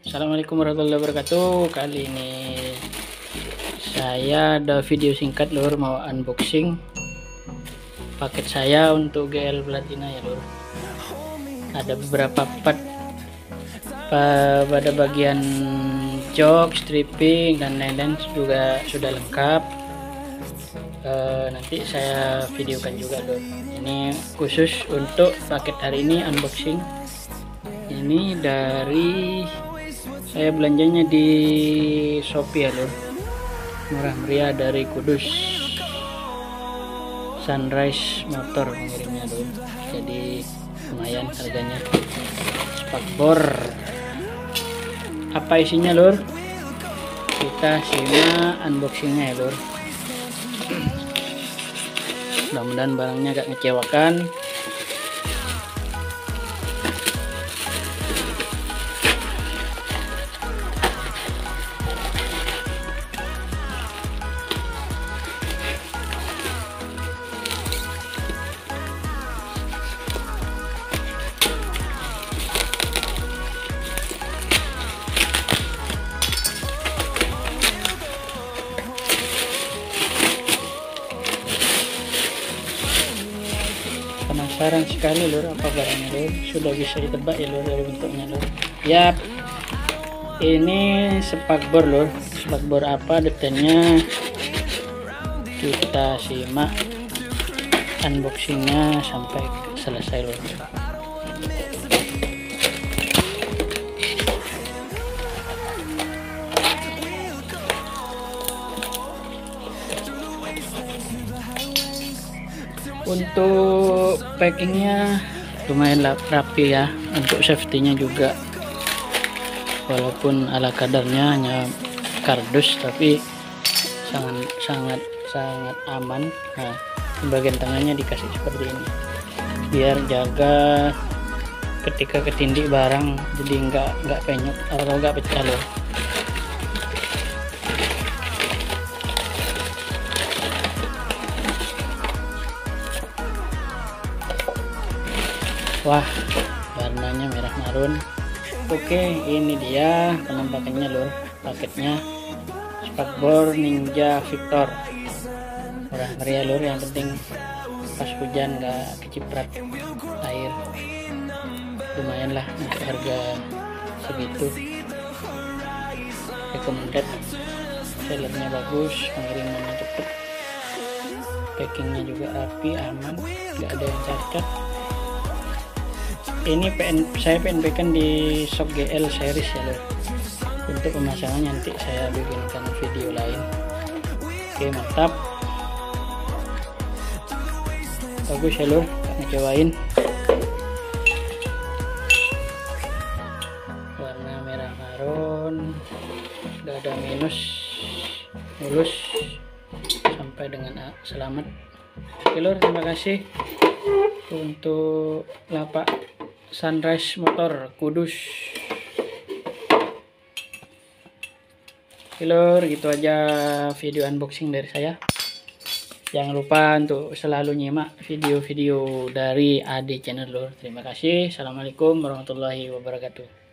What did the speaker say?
Assalamualaikum warahmatullahi wabarakatuh. Kali ini saya ada video singkat lur, mau unboxing paket saya untuk GL Platina ya lur. Ada beberapa part pada bagian jok, stripping dan lain-lain juga sudah lengkap. Nanti saya videokan juga lur. Ini khusus untuk paket hari ini unboxing. Ini dari saya belanjanya di Shopee ya lur, murah meriah dari Kudus. Sunrise Motor mengirimnya lur, jadi lumayan harganya. Spakbor, apa isinya lur? Kita simak unboxingnya ya lur. Mudah-mudahan barangnya gak ngecewakan. Penasaran sekali lur apa barangnya lur. Sudah bisa ditebak ya lur dari bentuknya lur. Yap, ini spakbor lur. Spakbor apa detailnya kita simak unboxingnya sampai selesai lur. Untuk packingnya lumayan rapi ya, untuk safety-nya juga walaupun ala kadarnya hanya kardus tapi sangat aman. Nah, bagian tangannya dikasih seperti ini biar jaga ketika ketindih barang, jadi nggak penyok atau nggak pecah loh. Wah, warnanya merah marun. Oke, ini dia penampakannya lur, paketnya Spakbor Ninja Victor. Murah meriah lur, yang penting pas hujan nggak keciprat air. Lumayan lah untuk harga segitu. Recommended, sellernya bagus, pengirimannya cepet, packingnya juga rapi, aman, nggak ada yang cacat. Ini saya PNP kan di shop GL series ya lor. Untuk pemasangannya nanti saya bikinkan video lain. Oke, mantap, bagus ya lor, ngecewain. Warna merah marun, udah ada minus, mulus sampai dengan selamat. Oke lor, terima kasih untuk lapak Sunrise Motor Kudus. Oke lor, gitu aja video unboxing dari saya. Jangan lupa untuk selalu nyimak video-video dari AD Channel lor. Terima kasih. Assalamualaikum warahmatullahi wabarakatuh.